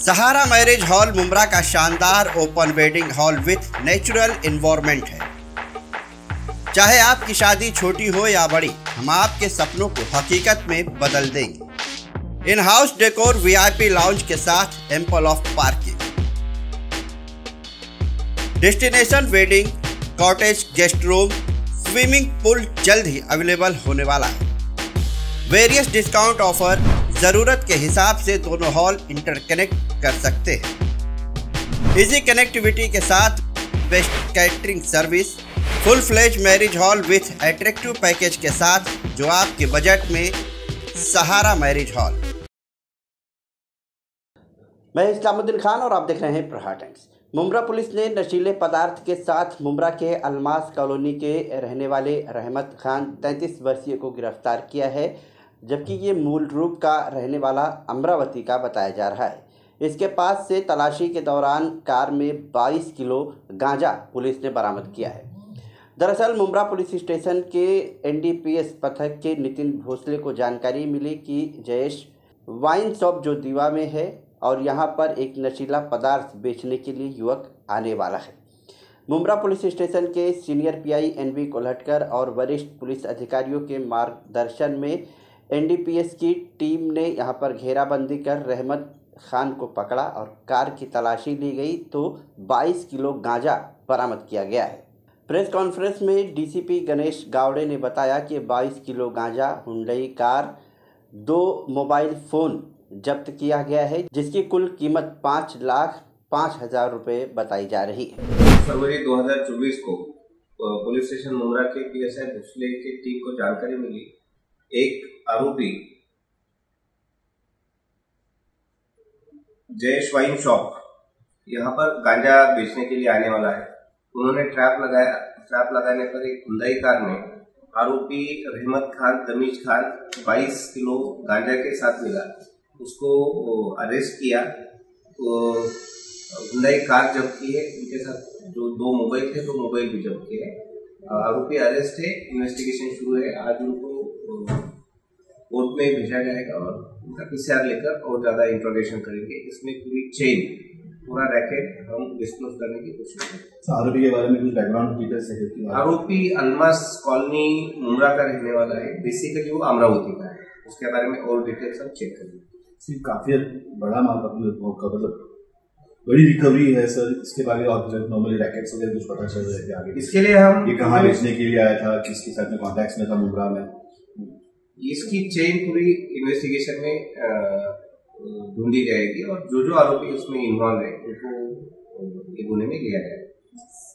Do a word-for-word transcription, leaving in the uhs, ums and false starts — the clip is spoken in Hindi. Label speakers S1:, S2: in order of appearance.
S1: सहारा मैरिज हॉल मुंब्रा का शानदार open wedding hall with natural environment है। चाहे आपकी शादी छोटी हो या बड़ी, हम आपके सपनों को हकीकत में बदल देंगे। In house decor, VIP lounge के साथ ample of parking, destination wedding, cottage, guest room, swimming pool जल्द ही अवेलेबल होने वाला है। वेरियस डिस्काउंट ऑफर, जरूरत के हिसाब से दोनों हॉल इंटरकनेक्ट कर सकते हैं। इजी कनेक्टिविटी के साथ best catering service, full fledged marriage hall with attractive package के साथ जो आपके बजट में। Sahara marriage hall. मैं इस्लामुद्दीन खान और आप देख रहे हैं प्रहार टाइम्स। मुंब्रा पुलिस ने नशीले पदार्थ के साथ मुंब्रा के अलमास कॉलोनी के रहने वाले रहमत खान तैंतीस वर्षीय को गिरफ्तार किया है, जबकि ये मूल रूप का रहने वाला अमरावती का बताया जा रहा है। इसके पास से तलाशी के दौरान कार में बाईस किलो गांजा पुलिस ने बरामद किया है। दरअसल मुंब्रा पुलिस स्टेशन के एनडीपीएस पथक के नितिन भोसले को जानकारी मिली कि जयेश वाइन शॉप जो दीवा में है और यहाँ पर एक नशीला पदार्थ बेचने के लिए युवक आने वाला है। मुंब्रा पुलिस स्टेशन के सीनियर पीआई एनवी कोल्हटकर और वरिष्ठ पुलिस अधिकारियों के मार्गदर्शन में एनडीपीएस की टीम ने यहाँ पर घेराबंदी कर रहमत खान को पकड़ा और कार की तलाशी ली गई तो बाईस किलो गांजा बरामद किया गया है। प्रेस कॉन्फ्रेंस में डीसीपी गणेश गावड़े ने बताया कि बाईस किलो गांजा, हुंडई कार, दो मोबाइल फ़ोन जब्त किया गया है, जिसकी कुल कीमत पाँच लाख पाँच हजार रुपये बताई जा रही है।
S2: फरवरी दो हज़ार चौबीस को पुलिस स्टेशन मुंब्रा के पीएसआई भोसले की टीम को जानकारी मिली, एक आरोपी जयेश वाइन शॉप यहाँ पर गांजा बेचने के लिए आने वाला है। उन्होंने ट्रैप लगाया। ट्रैप लगाने पर एक हुंडई कार में आरोपी रहमत खान तमीज खान बाईस किलो गांजा के साथ मिला। उसको अरेस्ट किया। तो हुंडई कार जब्त की है। उनके साथ जो दो मोबाइल थे, दो मोबाइल भी जब्त किए हैं। आरोपी अरेस्ट है, इन्वेस्टिगेशन शुरू है। आज उनको कोर्ट में भेजा जाएगा और उनका पीसीआर लेकर और ज्यादा इंट्रोगेशन करेंगे। इसमें पूरी चेन, पूरा रैकेट हम डिस्क्लोज करने की कोशिश करेंगे।
S3: आरोपी के बारे में कुछ बैकग्राउंड डिटेल्स है?
S2: आरोपी अलमास कॉलोनी मुंब्रा का रहने वाला है। बेसिकली वो अमरावती का है। उसके बारे में और डिटेल्स हम चेक करेंगे।
S3: काफी बड़ा मतलब बड़ी रिकवरी है सर। इसके बारे में नॉर्मली रैकेट्स वगैरह कुछ पता चल रहा है आगे?
S2: इसके लिए हम
S3: ये कहाँ बेचने के लिए आया था, किसके साथ में कॉन्टैक्ट में था मुंब्रा में?
S2: इसकी चेन पूरी इन्वेस्टिगेशन में ढूंढी जाएगी और जो जो आरोपी उसमें इन्वॉल्व है उनको ये गुने में लिया जाएगा।